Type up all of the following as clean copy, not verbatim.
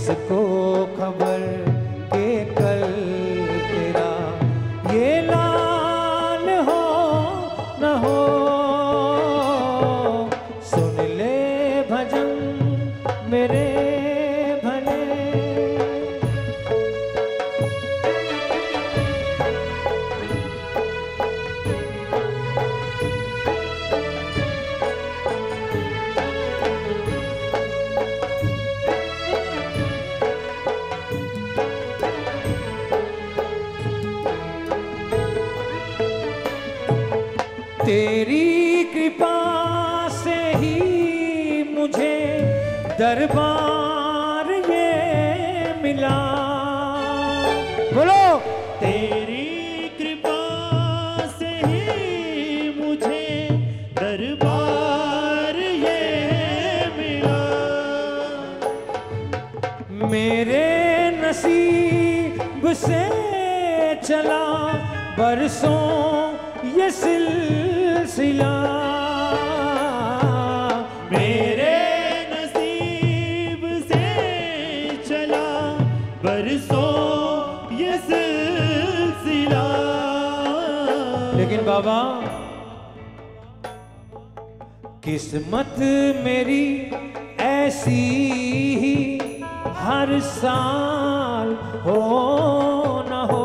किसको खबर के कल तेरा ये लाल हो न हो। सुन ले भजन मेरे भले। तेरी कृपा से ही मुझे दरबार ये मिला। बोलो। तेरी कृपा से ही मुझे दरबार ये मिला। मेरे नसीब से चला बरसों ये सिलसिला। मेरे नसीब से चला बरसों ये सिलसिला। लेकिन बाबा किस्मत मेरी ऐसी ही हर साल हो न हो।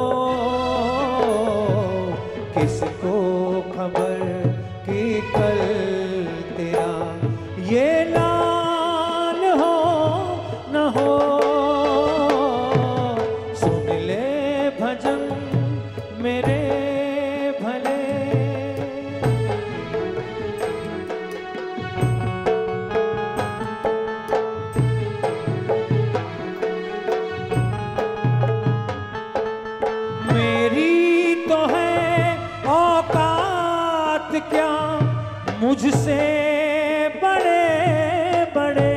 किसको खबर कि कल तेरा ये लाल हो न हो। सुन ले भजन मेरे भले। मेरी तो है औकात क्या मुझसे बड़े बड़े।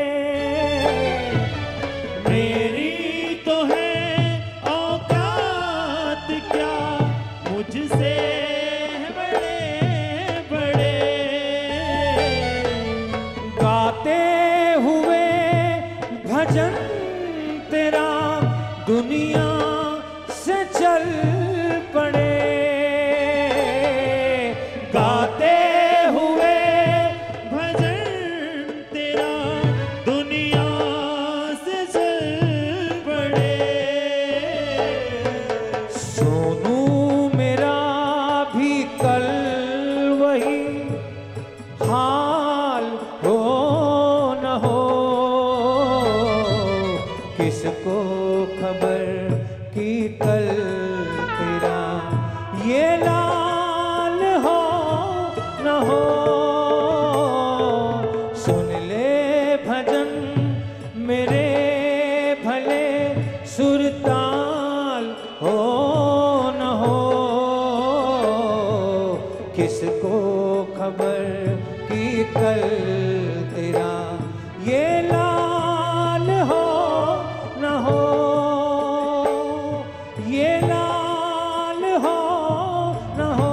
मेरी तो है औकात क्या मुझसे बड़े बड़े। गाते हुए भजन तेरा दुनिया से चल पड़े। गाते हुए भजन तेरा दुनिया से चल पड़े। सोनू मेरा भी कल वही हाल हो न हो। किसको खबर कि कल तेरा ये लाल हो न हो। सुन ले भजन मेरे भले। सुरताल हो न हो। किसको खबर कि कल तेरा ये लाल हो न हो। ये लाल हो न हो।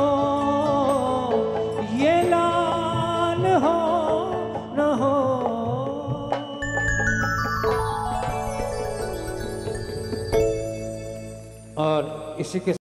ये लाल हो न हो। और इसी के